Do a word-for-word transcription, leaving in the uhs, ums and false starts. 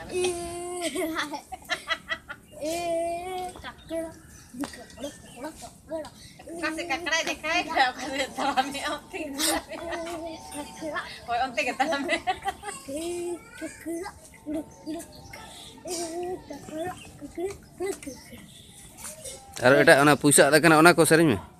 Kasih kakak deh kayak kasih salami onting. Woi onting kita namanya. Aduh, ada anak pusat tak kena anak kau sering me.